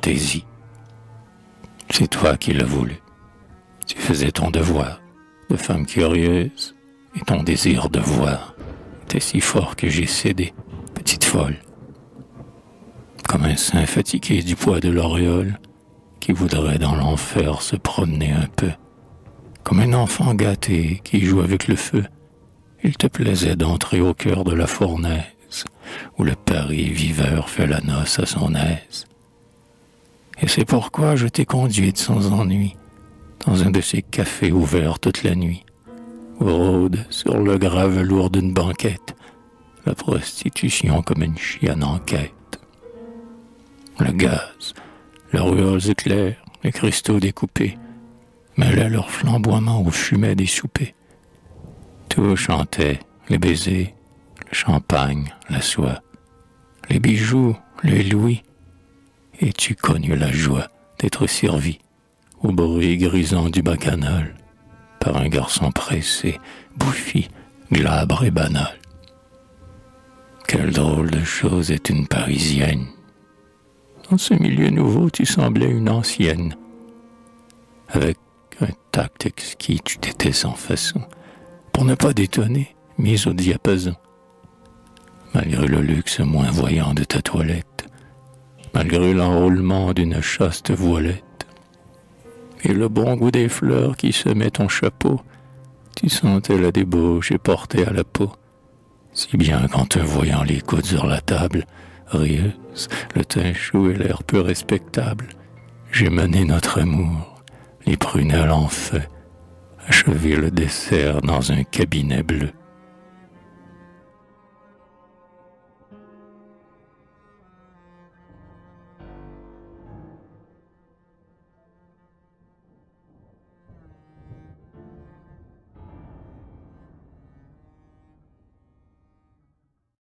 fantaisie. C'est toi qui l'as voulu. Tu faisais ton devoir de femme curieuse, et ton désir de voir était si fort que j'ai cédé, petite folle. Comme un saint fatigué du poids de l'auréole, qui voudrait dans l'enfer se promener un peu. Comme un enfant gâté qui joue avec le feu, il te plaisait d'entrer au cœur de la fournaise, où le Paris viveur fait la noce à son aise. Et c'est pourquoi je t'ai conduite sans ennui, dans un de ces cafés ouverts toute la nuit, où rôde sur le gras velours d'une banquette la prostitution comme une chienne en quête. Le gaz, leurs ruelles éclairs, les cristaux découpés, mêlaient leur flamboiement au fumet des soupers. Tout chantait, les baisers, le champagne, la soie, les bijoux, les louis. Et tu connus la joie d'être servi au bruit grisant du bacchanal par un garçon pressé, bouffi, glabre et banal. Quelle drôle de chose est une Parisienne. Dans ce milieu nouveau, tu semblais une ancienne. Avec un tact exquis, tu t'étais sans façon, pour ne pas détonner, mise au diapason. Malgré le luxe moins voyant de ta toilette, malgré l'enroulement d'une chaste voilette, et le bon goût des fleurs qui semaient ton chapeau, tu sentais la débauche et portais à la peau. Si bien qu'en te voyant les coudes sur la table, rieuse, le teint chaud et l'air peu respectable, j'ai mené notre amour, les prunelles en feu, achevé le dessert dans un cabinet bleu.